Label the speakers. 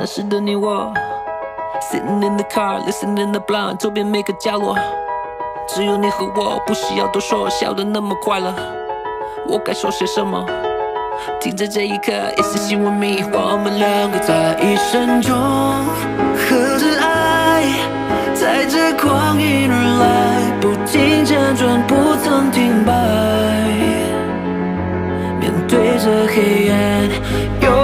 Speaker 1: 那时的你我 Sitting in the car, listening the blind， 周边每个角落，只有你和我，不需要多说，笑得那么快乐。我该说些什么？停在这一刻，一丝希望迷，我们两个在一生中合着爱，在这光阴而来，不停辗转，不曾停摆。面对着黑暗。